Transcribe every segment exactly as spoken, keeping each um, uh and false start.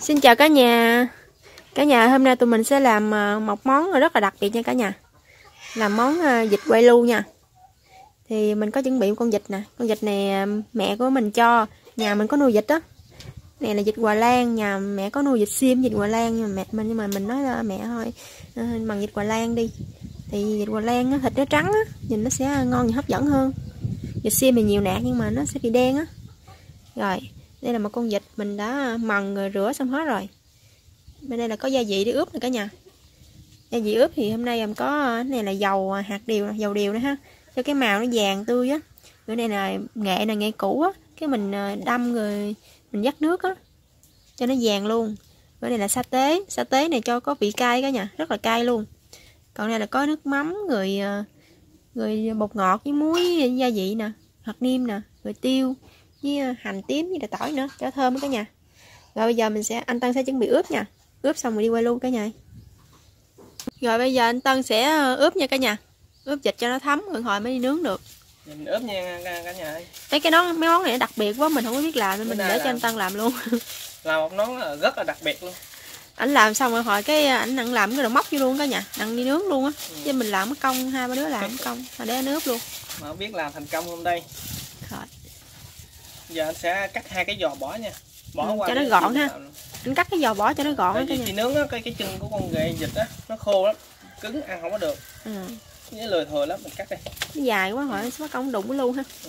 Xin chào cả nhà. Cả nhà, hôm nay tụi mình sẽ làm một món rất là đặc biệt nha cả nhà. Làm món vịt quay lu nha. Thì mình có chuẩn bị một con vịt nè. Con vịt này mẹ của mình cho. Nhà mình có nuôi vịt đó. Này là vịt Hòa Lan. Nhà mẹ có nuôi vịt xiêm, vịt Hòa Lan. Nhưng mà mẹ mình nhưng mà mình nói là mẹ thôi bằng vịt Hòa Lan đi. Thì vịt Hòa Lan thịt nó trắng á, nhìn nó sẽ ngon và hấp dẫn hơn. Vịt xiêm thì nhiều nạc nhưng mà nó sẽ bị đen á. Rồi, đây là một con vịt mình đã mần rồi, rửa xong hết rồi. Bên đây là có gia vị để ướp nè cả nhà. Gia vị ướp thì hôm nay em có, cái này là dầu hạt điều, dầu điều nữa ha, cho cái màu nó vàng tươi á. Bữa nay là nghệ là nghệ cũ á, cái mình đâm rồi mình vắt nước á cho nó vàng luôn. Bữa này là sa tế, sa tế này cho có vị cay cả nhà, rất là cay luôn. Còn đây là có nước mắm rồi rồi bột ngọt với muối gia vị nè, hạt niêm nè, rồi tiêu với hành tím với tỏi nữa cho thơm đó cả nhà. Rồi bây giờ mình sẽ anh Tân sẽ chuẩn bị ướp nha. Ướp xong rồi đi quay luôn cả nhà. Rồi bây giờ anh Tân sẽ ướp nha cả nhà. Ướp vịt cho nó thấm rồi hồi mới đi nướng được. Mình ướp nha cả nhà ơi. Cái cái đó mấy món này đặc biệt quá, mình không có biết làm nên mình để làm. Cho anh Tân làm luôn. Là một món rất là đặc biệt luôn. Anh làm xong rồi hồi cái anh nặng làm cái đồ móc vô luôn cả nhà, nặng đi nướng luôn á. Ừ. Chứ mình làm mất công, hai ba đứa làm mất công, mà để anh ướp luôn. Mà không biết làm thành công không đây. Rồi. Giờ anh sẽ cắt hai cái giò bỏ nha. Bỏ ừ, qua cho nó gọn ha. Anh cắt cái giò bỏ cho nó gọn đó cả nhà. Khi nướng á, cái cái chân của con ghẹ vịt á nó khô lắm, cứng ăn không có được. Ừ. Với lười thừa lắm, mình cắt đi. Nó dài quá hỏi mất công đụng nó luôn ha. Ừ.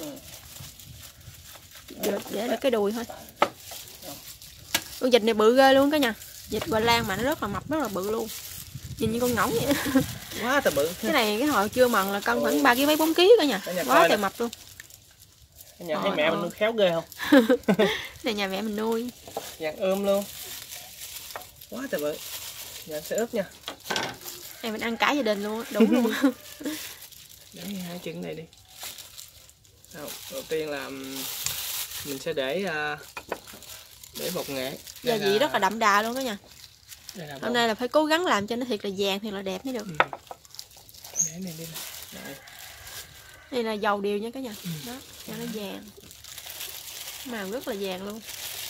Để, để là cái đùi thôi. Con vịt này bự ghê luôn cả nhà. Vịt Hòa Lan mà nó rất là mập, rất là bự luôn. Nhìn như con ngỗng vậy. Quá trời bự. Cái này cái hồi chưa mần là cân khoảng ba ký mấy bốn ký cả nhà. Quá trời mập luôn. Nhà thấy mẹ mình nuôi khéo ghê không? Này nhà mẹ mình nuôi. Vàng ươm luôn. Quá trời bự. Giờ sẽ ướp nha. Này mình ăn cả gia đình luôn, đủ luôn. Để hai chân này đi. Đầu, đầu tiên là mình sẽ để để bột nghệ. Gia vị là... rất là đậm đà luôn đó nha. Hôm nay là phải cố gắng làm cho nó thiệt là vàng, thiệt là đẹp mới được. Ừ. Để này đi này. Đây là dầu điều nha cả nhà. Ừ. Đó, cho nó vàng. Màu rất là vàng luôn.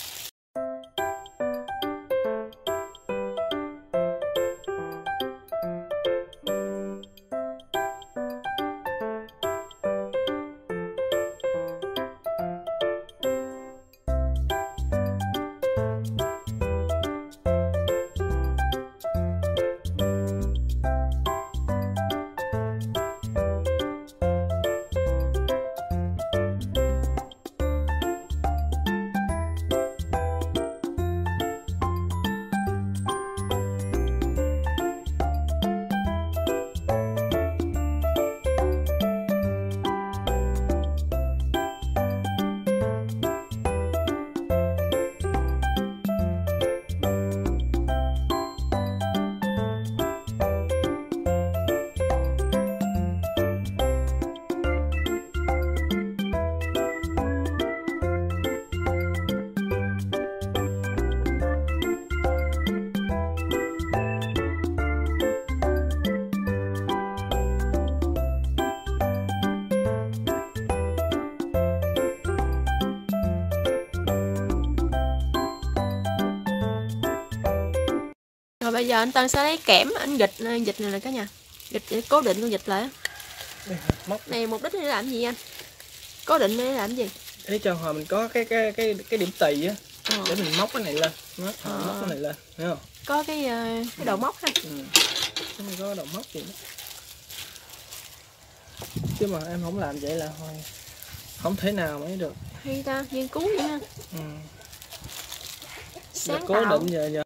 Rồi bây giờ anh Tân sẽ lấy kẽm anh vịt vịt này là cả nhà. Vịt để cố định con vịt lại. Móc. Này mục đích để làm gì anh? Cố định để làm gì? Để cho hồi mình có cái cái cái cái điểm tì á. Ờ. Để mình móc cái này lên, móc, ờ. móc cái này lên, thấy không? Có cái cái đầu móc ha. Ừ. Không có đầu móc gì nữa. Chứ mà em không làm vậy là thôi không thể nào mới được. Hay ta, nghiên cứu vậy ha. Ừ. Sáng cố tạo. Định giờ giờ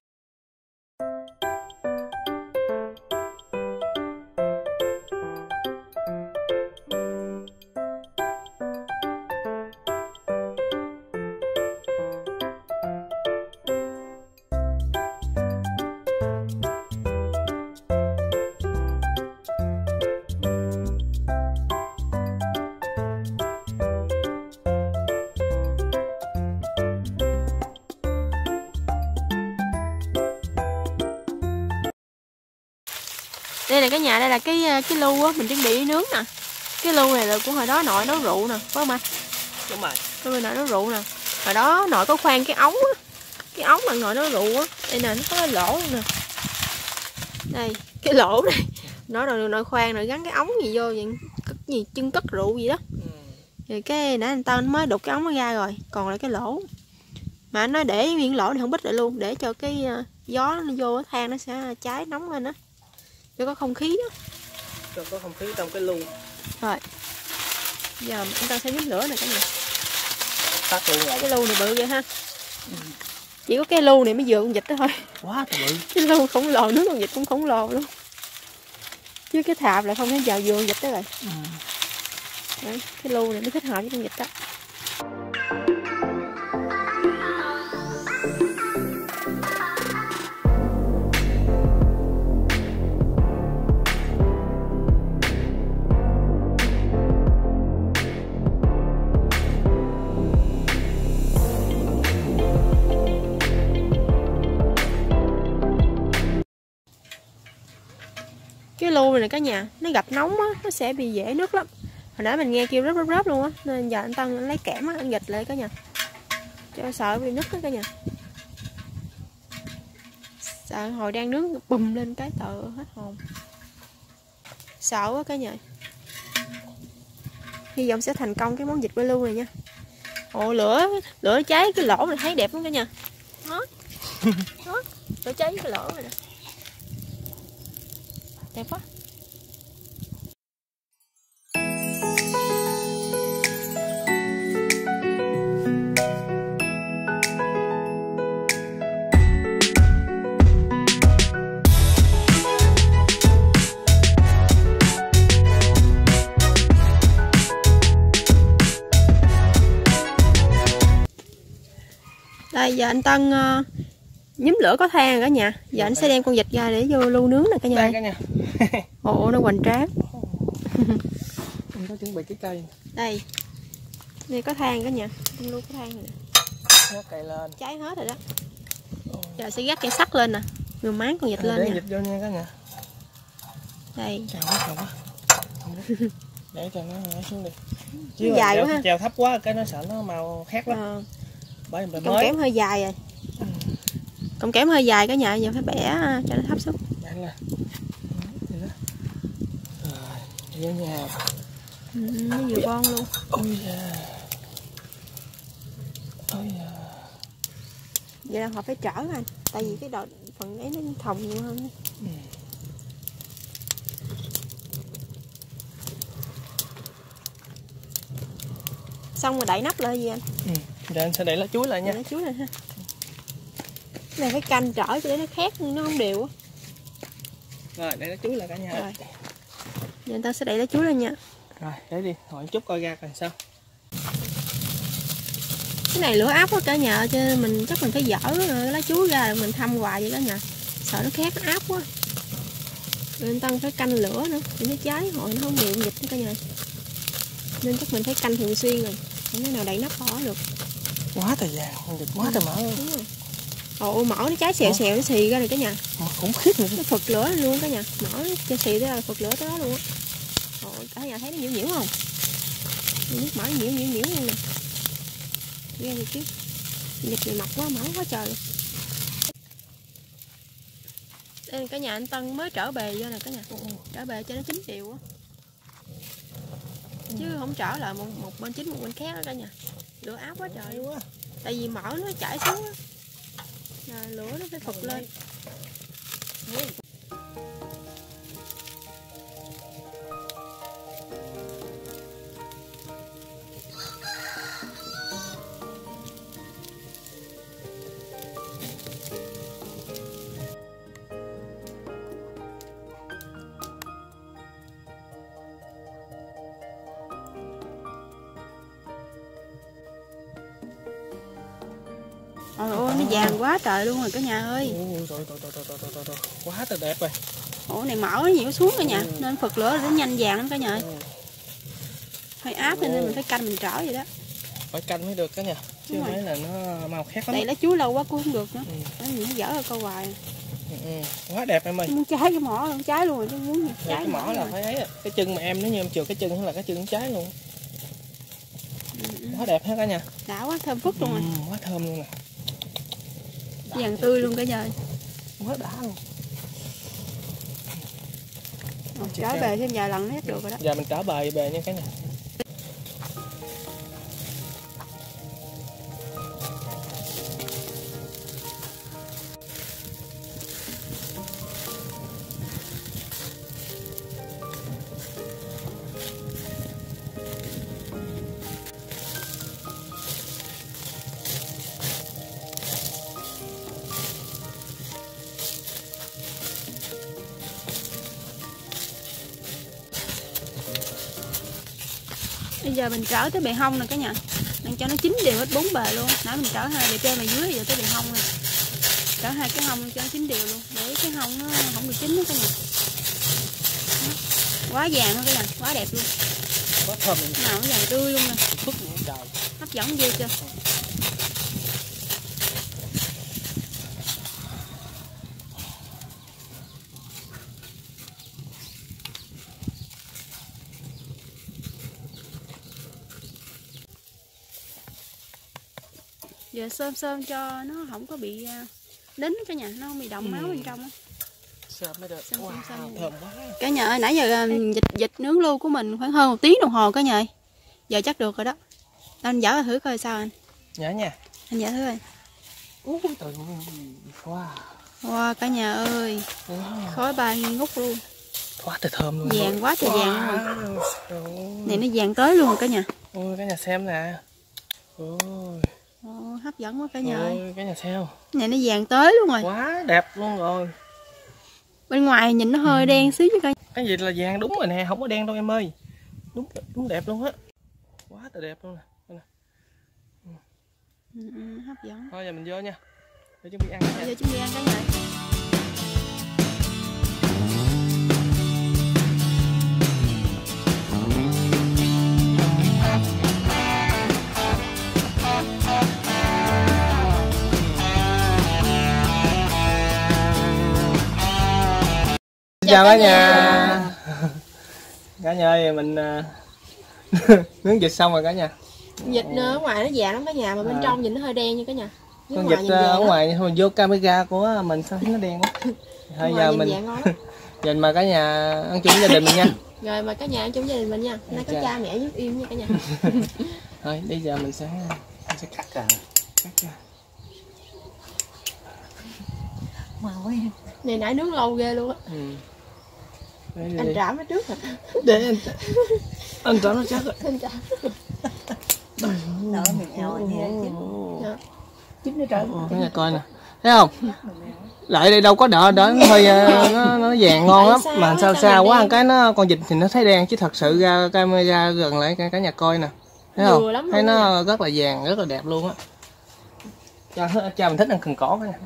đây là cái nhà, đây là cái cái lu á mình chuẩn bị nướng nè. Cái lu này là của hồi đó nội nấu rượu nè, phải không anh? Đúng rồi. Lu này nội nấu rượu nè. Hồi đó nội có khoan cái ống á, cái ống bằng nội nó rụ á. Đây nè, nó có cái lỗ luôn nè. Đây, cái lỗ này. Nó rồi nội khoan rồi gắn cái ống gì vô vậy, cất gì chân cất rượu gì đó. Ừ. Rồi cái nãy anh ta mới đục cái ống nó ra rồi, còn lại cái lỗ. Mà anh nói để miếng lỗ này không bít lại luôn, để cho cái uh, gió nó vô than nó sẽ cháy nóng lên đó. Cho có không khí đó. Cho có không khí trong cái lu. Rồi. Giờ anh ta sẽ nhúng lửa này cả nhà. Tắt luôn rồi. Cái lu này bự vậy ha. Ừ. Chỉ có cái lu này mới vừa con vịt đó thôi. Quá bự. Cái lu khổng lồ, nước con vịt cũng khổng lồ luôn. Chứ cái thạp lại không thể vào vừa con vịt đó rồi. Ừ. Đấy, cái lu này mới thích hợp với con vịt đó. Cái lu này cả nhà, nó gặp nóng á, nó sẽ bị dễ nứt lắm. Hồi nãy mình nghe kêu rớp rớp rớp luôn á, nên giờ anh Tân lấy kẽm á, anh gịch lại cả nhà, cho sợ bị nứt đó cả nhà. Sợ hồi đang nướng bùm lên cái tợ hết hồn. Sợ quá cả nhà. Hy vọng sẽ thành công cái món vịt quay lu này nha. Ồ, lửa lửa cháy cái lỗ này thấy đẹp lắm cả nhà. Đó. Đó, lửa cháy cái lỗ này nè. Đẹp quá. Đây giờ anh Tân uh, nhúm lửa có than rồi cả nhà. Giờ anh sẽ đem con vịt ra để vô lu nướng nè cả nhà. Đây cả nhà. Ồ, nó hoành tráng. Mình có chuẩn bị cái cây. Đây. Đây có than cả nhà. Con lu có than rồi nè. Nó cày lên. Cháy hết rồi đó. Giờ sẽ gác cây sắt lên nè. Rồi máng con vịt à, lên để nha. vịt vô nha cả nhà. Đây. Chào quá, chào quá. Để cho nó nhảy xuống đi. Chứ nó dài treo, quá ha. treo thấp quá cái nó sợ nó màu khác lắm. À. Bởi vì Cọng kẽm hơi dài rồi. Ừ. Cọng kẽm hơi dài cả nhà, giờ phải bẻ cho nó thấp xuống. Bẻ lên. Rồi, vô nhà. Ừ, nó vừa bon luôn. Ôi da. Ôi da. Vậy là họ phải trở anh. Tại vì cái đoạn phần ấy nó thòng nhiều hơn. Ừ. Xong rồi đậy nắp lại gì anh? Ừ. Giờ anh sẽ đậy lá chuối lại nha. Lá chuối này ha. Cái này phải canh trở cho để nó khét nó không đều á. Rồi đậy lá chuối lại cả nhà. Rồi. Giờ người ta sẽ đậy lá chuối lên nha. Rồi để đi, hỏi chút coi ra coi sao. Cái này lửa áp quá cả nhà, cho nên mình chắc mình phải dỡ lá chuối ra rồi mình thăm hoài vậy cả nhà. Sợ nó khét nó áp quá. Rồi anh Tân phải canh lửa nữa, để nó cháy hồi nó không đều vịt nữa cả nhà. Nên chắc mình phải canh thường xuyên rồi, không thể nào đậy nắp bỏ được. Quá trời vàng, vịt quá trời mỡ luôn. Đúng rồi. Ồ, mỡ nó cháy xèo xèo nó xì ra rồi cả nhà. Mỡ khủng khiếp nữa. Nó phật lửa luôn cả nhà, mỡ nó cho xì ra là phật lửa tới đó luôn á. Ồ, cả nhà thấy nó nhiễu nhiễu không? Nước mỡ nhiễu nhiễu nhiễu luôn nè. Nghe gì chứ? Vịt này mập quá, mỡ quá trời luôn. Đây cả nhà anh Tân mới trở bề vô nè cả nhà. Trở bề cho nó chín đều á. Chứ không trở lại một, một bên chín một bên khác đó cả nhà. Lửa áp quá trời quá. Tại vì mỡ nó chảy xuống á. Là lửa nó phải phật lên. Ôi ôi, nó vàng quá trời luôn rồi cả nhà ơi. Ôi, rồi, rồi, rồi, rồi, rồi, rồi. Quá trời đẹp rồi. Ủa này mỡ nó nhiều xuống cả nhà, ừ. Nên phật lửa nó nhanh vàng lắm cả nhà ơi. Ừ. Hơi áp ừ. Nên mình phải canh mình trở vậy đó. Phải canh mới được cả nhà. Chứ không phải là nó màu khác lắm. Đây lá chuối lâu quá cũng không được nữa. Ừ. Nó dở ra câu hoài. Ừ, ừ. Quá đẹp em ơi. Muốn cháy cái mỏ không cháy luôn rồi chứ muốn gì. Cháy cái mỏ, mỏ là phải ấy. Cái chân mà em nếu như em chừa cái chân là cái chân cháy luôn. Ừ. Quá đẹp ha cả nhà. Đã quá thơm phức luôn ừ, rồi. Quá thơm luôn nè. vàng tươi luôn cả nhà. Quá đã luôn. Trở bề thêm vài lần hết được rồi đó. Giờ mình trở bề bề nha cái này. Bây giờ mình trở tới bề hông nè cả nhà, đang cho nó chín đều hết bốn bề luôn. Nãy mình trở hai bề trên bề dưới, giờ tới bề hông nè, trở hai cái hông cho nó chín đều luôn, để cái hông nó không bị chín đó cả nhà. Đó. Quá vàng luôn cả nhà, quá đẹp luôn, Quá thơm. nào nó vàng tươi luôn nè, Phức những trời. hấp dẫn ghê chưa. Giờ xôm xôm cho nó không có bị nín cả nhà, nó không bị động ừ. máu bên trong á. Xôm mới được. Xôm, wow, xôm, xôm. thơm quá. Cả nhà ơi, nãy giờ vịt vịt nướng lưu của mình khoảng hơn một tiếng đồng hồ cả nhà. Giờ chắc được rồi đó. Anh dở thử coi sao anh. Dạ nha. Anh dở thử coi. Úi trời, wow. Wow cả nhà ơi. Wow. Khói bay nghi ngút luôn. Quá trời thơm luôn. Vàng quá trời wow. vàng luôn. Này nó vàng tới luôn rồi cả nhà. Ôi cả nhà xem nè. Ôi. Ồ, hấp dẫn quá cả nhà ơi. Ôi, cả nhà xem. Này nó vàng tới luôn rồi. Quá đẹp luôn rồi. Bên ngoài nhìn nó hơi ừ. đen xíu chứ coi. Cái gì là vàng đúng rồi nè, không có đen đâu em ơi. Đúng đúng đẹp luôn á. Quá trời đẹp luôn nè. nè. Ừ. Ừ, ừ, hấp dẫn. Thôi giờ mình vô nha. Để chuẩn bị ăn nha. Giờ chuẩn bị ăn cả nhà. Chào cả nhà. Cả nhà ơi, mình nướng vịt xong rồi cả nhà. Vịt ở ngoài nó vàng lắm cả nhà, mà bên à. trong nhìn nó hơi đen như cả nhà. Con vịt ở ngoài thôi vô camera của mình sao thấy nó đen quá. Thôi giờ mình nhìn mà cả nhà ăn chung gia đình mình nha. Rồi mà cả nhà ăn chung gia đình mình nha. Nay có cha mẹ giúp im nha cả nhà. Thôi bây giờ mình sẽ mình sẽ cắt ra. Cắt ra. Màu này nãy nướng lâu ghê luôn á. Ừ. Đây, anh trảm nó trước rồi. Để anh anh trảm nó chắc rồi. Anh trảm. Đỡ mình eo chín. Chín nó trời. Cái nhà coi nè. Thấy không? Lại đây đâu có đỡ đỡ nó hơi nó nó vàng ngon lắm, mà sao xa quá ăn cái nó con vịt thì nó thấy đen, chứ thật sự ra camera gần lại cả nhà coi nè. Thấy không? Thấy nó rất là vàng, rất là đẹp luôn á. Cha cha mình thích ăn cần cỏ nha.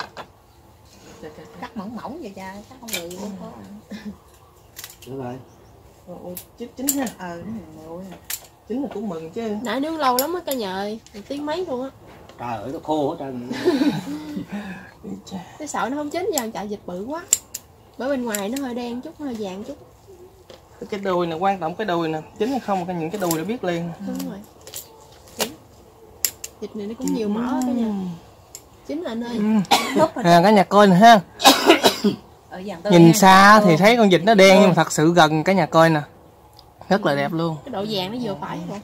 Cắt mỏng mỏng vậy cha, cắt không được không có ăn. Được rồi. Chín chín ha. Ờ, chín là cũng mừng chứ. Nãy nướng lâu lắm á cả nhà ơi, một tiếng mấy luôn á. Trời ơi nó khô hết trơn. Cái sợ nó không chín, giờ chạy vịt bự quá. Bởi bên ngoài nó hơi đen chút, hơi vàng chút. Cái đùi nè, quan trọng cái đùi nè, chín hay không, cái những cái đùi đã biết liền. Đúng rồi. Chín. Vịt này nó cũng nhiều mỡ cả nhà. Chín rồi anh ơi. Ừ. À, cả nhà coi nè ha. Nhìn xa thì thấy con vịt nó đen, nhưng mà thật sự gần cả nhà coi nè, rất là đẹp luôn. Cái độ vàng nó vừa phải rồi.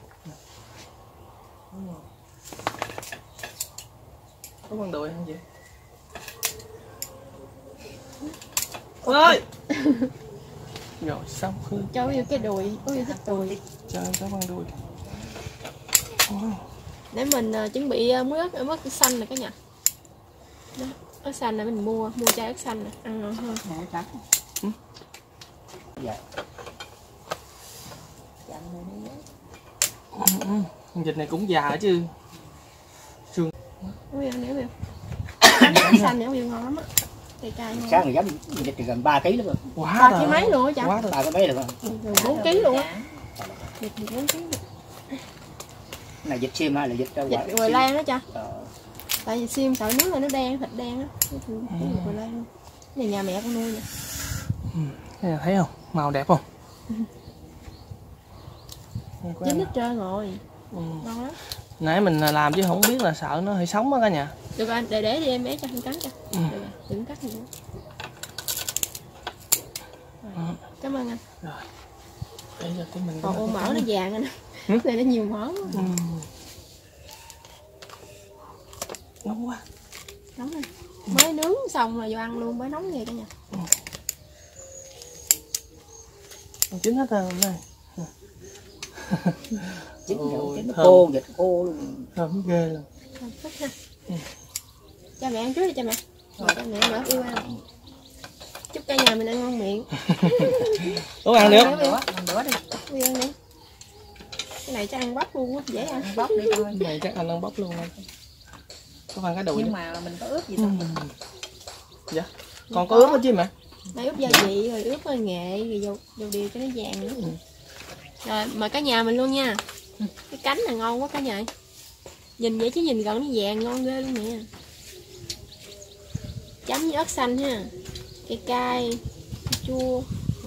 Có con đùi không vậy? Ơi. Rồi xong Hương. Cháu yêu cái đùi, có yêu thích đùi. Cho em cháu con đùi. Wow. Để mình uh, chuẩn bị uh, muối ớt, ớt xanh này cả nhà. Đó, ớt xanh này mình mua, mua chai ớt xanh này, ăn ngon hơn. Nè cắt. Ừ. Dạ. Ừ, con vịt này cũng già chứ. Xương. Không yêu, nếu yêu. Ớt xanh này không yêu ngon lắm á. Sáng rồi dám vịt gần ba ký lắm rồi. Quá ba ký mấy luôn á cha. ba cái mấy được rồi. bốn ký luôn á. Vịt bốn ký. Này vịt xiêm hay là vịt đâu? Vịt Hoài Lan đó cha. Ờ. Tại vì xiêm sợ nước là nó đen, thịt đen á. Cái vịt Hoài Lan. Cái này nhà mẹ con nuôi nè. Ừ, cái này thấy không? Màu đẹp không? Chín hết trơn rồi. Ừ. Ngon lắm. Nãy mình làm chứ không biết là sợ nó hơi sống á cả nhà. Được anh, để để đi em bé cho không cắn cho. Ừ. Được rồi, đừng cắt nữa. Rồi. Cảm ơn anh. Rồi. Để cho cái mình. Còn ô mỡ nó vàng anh. Ừ? Này nó nhiều mỡ. Ừ. Nóng quá. Nóng rồi. Mới nướng xong rồi vô ăn luôn, mới nóng vậy cả nhà. Ừ. Chín hết rồi này. Chín Ôi, chín thơm. khô, vịt khô luôn. Thơm ghê luôn. Thơm phức ha. Ừ. Cho mẹ ăn trước đi cho mẹ. Rồi cho mẹ đỡ yêu ăn. Chúc cả nhà mình ăn ngon miệng. Uống ăn được. Ăn bữa, ăn bữa đi. Yêu ăn đi. Cái này chắc ăn bắp luôn á, dễ ăn. Ăn bóc đi thôi. Cái này chắc anh ăn bóc luôn đây. Có phần cái đùi. Nhưng mà mình có ướp gì đâu. Ừ. Dạ. Còn có ướp hết chứ mẹ? Đây ướp gia vị rồi ướp với nghệ rồi dầu, dầu điều cho nó vàng nữa. Ừ. Rồi mời cả nhà mình luôn nha. Cái cánh này ngon quá cả nhà. Nhìn vậy chứ nhìn gần nó vàng ngon ghê luôn nè. Chấm với ớt xanh ha. Cây cay, chua.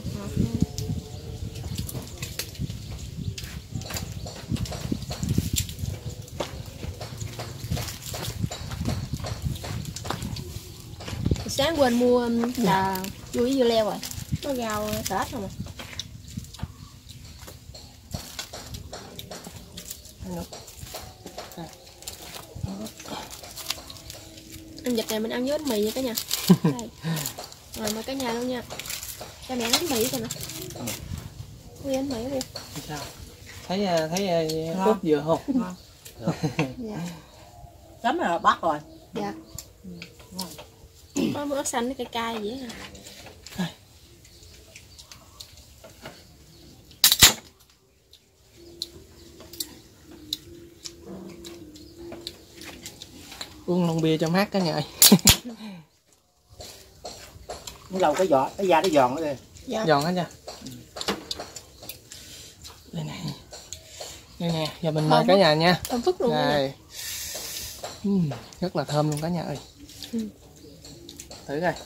Sáng quên mua là chua với dưa leo rồi. Có rau tết không à? Ăn vịt này mình ăn với bánh mì nha cả nhà. Đây. Rồi mời cả nhà luôn nha. Cho mẹ bánh mì cho nè. Quy bánh mì đi. Sao? Thấy thấy cốt dừa không? Dạ. Chấm là bắt rồi. Dạ. Có ớt xanh với cây cay vậy hả? Uống lon bia cho mát cả nhà ơi. Nó lâu cái giò, cái da nó giòn nữa kìa. Dạ. Giòn hết nha. Đây này. Đây nè, giờ mình mời cả nhà nha. Thơm phức luôn nha. Đây. Uhm, rất là thơm luôn cả nhà ơi. Ừ. Thử coi.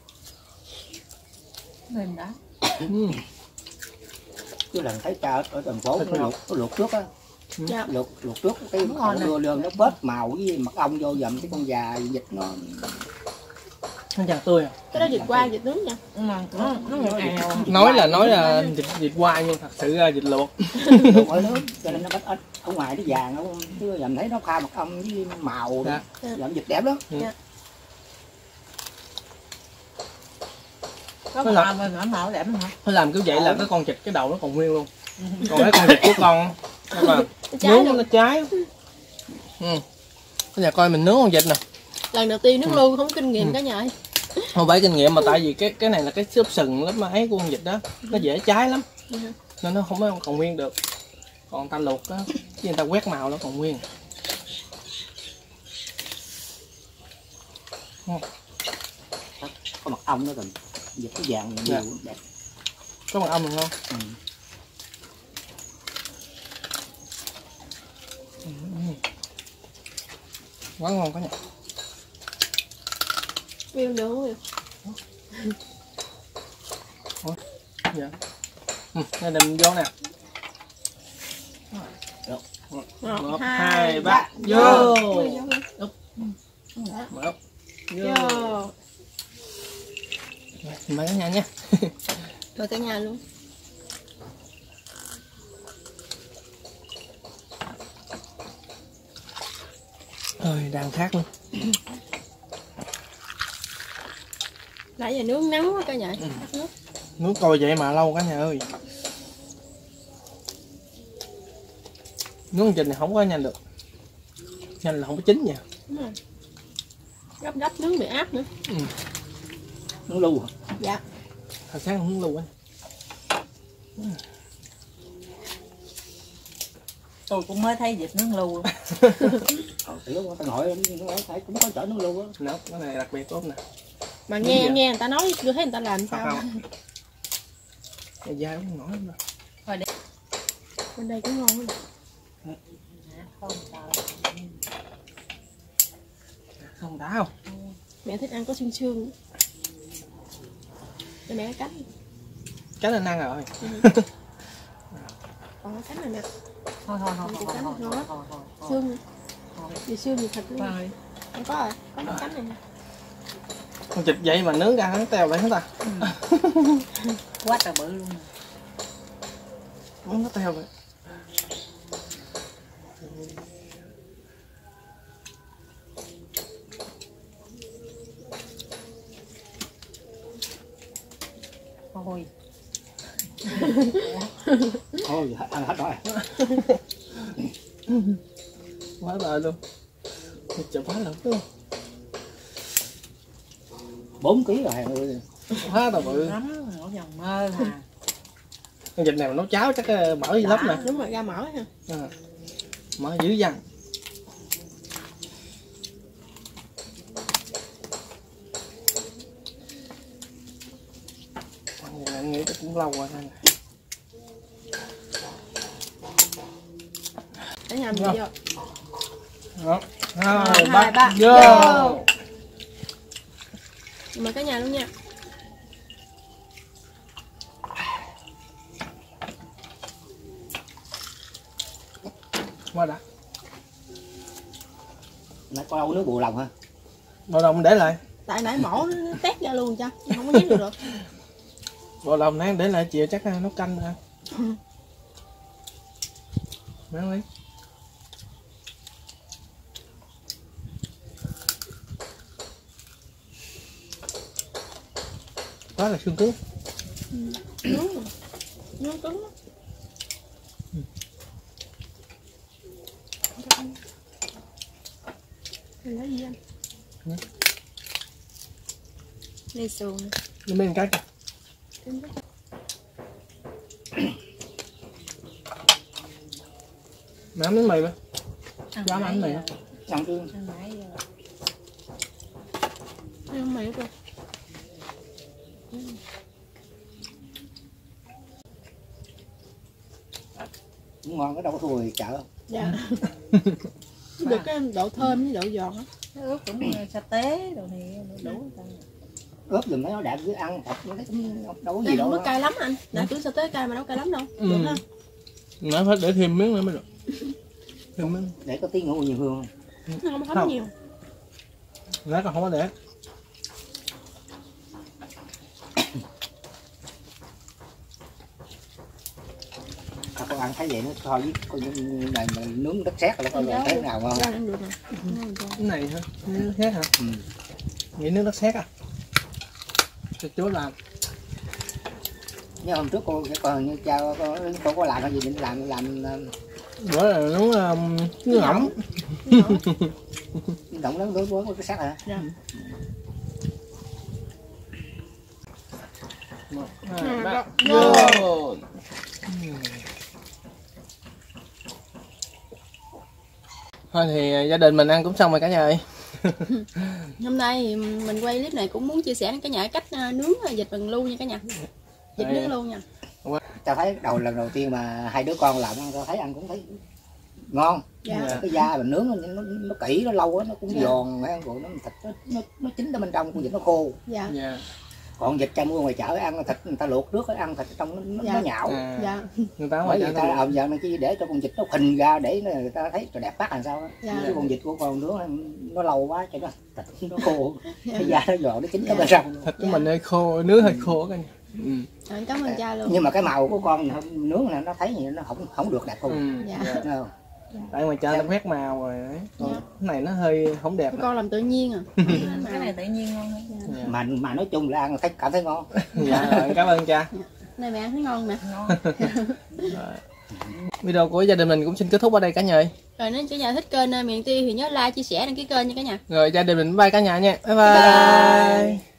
Mềm đã. Uhm. Cứ lần thấy cha ở, ở thành phố nó luộc, nó luộc trước á. Dạ. Luộc, luộc trước cái ngon lừa lừa nó bớt màu với mật ong vô dầm cái con già vịt nó. Nó chặt tươi à? Cái đó vịt qua vịt nướng nha. Nhưng mà nó nó ngọt ngào. Nói là nói là vịt vịt qua nhưng thật sự ra vịt luộc. Luộc ở nước cho nên nó ít ít ở ngoài nó vàng nó chứ dầm thấy nó pha mật ong với màu Dạ. dầm vịt đẹp lắm. Dạ. Có màu mà ngỡ màu đẹp hả? Nó làm kiểu vậy là cái con vịt cái đầu nó còn nguyên luôn. Còn cái con vịt của con mà nướng nó cháy. Ừ. Bây giờ coi mình nướng con vịt nè. Lần đầu tiên nướng Ừ. luôn, không có kinh nghiệm Ừ. cả nhà ơi. Không phải kinh nghiệm mà tại vì cái cái này là cái xốp sừng lớp ấy của con vịt đó, nó dễ cháy lắm. Ừ. Nên nó không có còn nguyên được. Còn ta luộc á, chứ người ta quét màu nó còn nguyên. Có mật ong nó còn vịt cái vàng nhiều Dạ. đẹp. Có mật ong được không? Ừ. Ừ. Quá ngon cả nhà. Nguyên được không? Dạ. Ừ, đây là mình vô nè. Một, Một, hai, hai, ba. ba. Vô. Vô. Mở. Vô. Vô. Mình mời cả nhà nha. Rồi cả nhà luôn. Ơi, đang khát luôn. Nãy giờ nướng nắng quá cả nhà. Ừ. Nước. Nước coi vậy mà lâu cả nhà ơi. Nướng vịt này không có nhanh được. Nhanh là không có chín nha. Đúng rồi. Gấp gấp nướng bị áp nữa. Ừ. Nó lưu hả? Dạ. Thật sáng không lưu á. Tôi cũng mới thấy vịt nướng lưu. Ờ, tiểu ta ngồi nó thấy cũng có chở nó lưu á. Nó cái này đặc biệt tốt nè. Mà nghe nghe người ta nói chưa thấy người ta làm sao. Không. Cái da cũng nổi lắm rồi. Bên đây cũng ngon lắm. Không đá không? Mẹ thích ăn có xương xương. Cho mẹ cái cánh. Cái lên ăn rồi. Ừ. Còn cái cánh này nè. Thôi thôi thôi Chị thôi cánh thôi ngon thôi lắm. thôi thôi. Xương. Vì xương thì thịt luôn. Rồi. Không có rồi, có một cánh này. Con vịt vậy mà nướng ra hắn teo lại hết ta. Ừ. Quá trời bự luôn. Nó teo vậy. Ôi. Thôi ăn hết rồi. Quá bự luôn. Chụp quá lớn luôn. bốn ký rồi hàng ơi. Quá là bự. Lắm, ở dòng mơ hà. Con vịt này mà nấu cháo chắc mỡ gì lắm nè. Đúng rồi, ra mỡ ha. À, mỡ dữ dằn. Anh nghĩ chắc cũng lâu rồi này. Để nhầm gì vô. Đó. Hai, Hai, ba, ba, vô. vô. Mời cả nhà luôn nha. Quá đã. Nó có đâu nước bù lòng hả? Bộ lòng để lại. Tại nãy mổ nó tét ra luôn cho, không có nhét được được. Bộ lòng nãy để lại chiều chắc nó canh ha. Mang đi. Đó là xương cứng. Nướng rồi. Nướng cứng lắm. Mình lấy gì anh? Ừ. Đây sườn nè. Đi bên cái kìa. Mẹ ăn miếng mì vậy? Dám ăn mì hả? Ăn chứ. Ăn nãy giờ. Đây không mì rồi. Cũng ngon, cái đâu có thua gì chợ. Dạ. Được cái độ thơm với độ giòn á. Nó ướp cũng sa tế đồ này đủ ta. Ướp dùm mấy nó đẹp cứ ăn thịt nó thấy cũng đâu có gì Đây đâu. không có Đó. cay lắm anh. Nãy tưởng sao tới cay mà đâu cay lắm đâu. Ừ. Được ha. Nãy phải để thêm miếng nữa mới được. Thêm miếng. Để có tí ngủ nhiều hương. Nó không thấm Không. nhiều. Nãy còn không có để. À, con ăn thấy vậy nó thôi với con này mà nướng đất sét là con Dạ. thấy nào ngon. Ra cũng được nè. Ngon rồi. Cái này hả? Nước đất sét hả? Ừ. Nghĩ nước đất sét à? Cho chú làm. Nhưng hôm trước cô cái con như cha cô, cô có làm cái gì định làm làm Bữa là nấu um, nước ẩm. động lớn đối với cái sét hả? Dạ. Một, Ừ, hai, ba, vô. vô. Thôi thì gia đình mình ăn cũng xong rồi cả nhà ơi. Hôm nay thì mình quay clip này cũng muốn chia sẻ với cả nhà cách à, nướng à, vịt bằng lu nha cả nhà. Vịt Đây. nướng lu nha. Tao thấy đầu lần đầu tiên mà hai đứa con làm tao thấy ăn cũng thấy ngon. Dạ. Cái da mình nướng nó, nó, nó kỹ nó lâu á nó cũng Dạ. giòn rồi nó thịt nó, nó, nó chín ở bên trong con vịt nó khô. Dạ. Dạ. Còn vịt cha mua ngoài chợ ăn thịt người ta luộc nước ăn thịt trong nó, nó, Dạ. nó nhão. À, Dạ. người ta Bởi ngoài vì chợ ta nó làm giờ này chỉ để cho con vịt nó phình ra để người ta thấy cho đẹp mắt làm sao á. Dạ. Chứ con vịt của con nướng nó lâu quá cho nó thịt nó khô. Dạ. Cái da nó giòn nó chín ở Dạ. bên trong. thịt của Dạ. mình hơi khô, nướng hơi khô cả nhà. Ừ. Rồi, cảm ơn cha luôn. Nhưng mà cái màu của con nướng này nó thấy gì nó không không được đẹp không. Ừ. Dạ. Thấy không? Tại ngoài chợ nó quét màu rồi đấy. Còn Dạ. cái này nó hơi không đẹp. Con làm tự nhiên à. Cái này tự nhiên ngon hơn. Dạ. mà mà nói chung là ăn thấy cảm thấy ngon. Dạ, rồi, cảm ơn cha. Này mẹ ăn thấy ngon nè. Ngon. Rồi. Video của gia đình mình cũng xin kết thúc ở đây cả nhà ơi. Rồi nếu cả nhà thích kênh Miền Ti thì nhớ like, chia sẻ, đăng ký kênh nha cả nhà. Rồi gia đình mình bye cả nhà nha. Bye bye. Bye.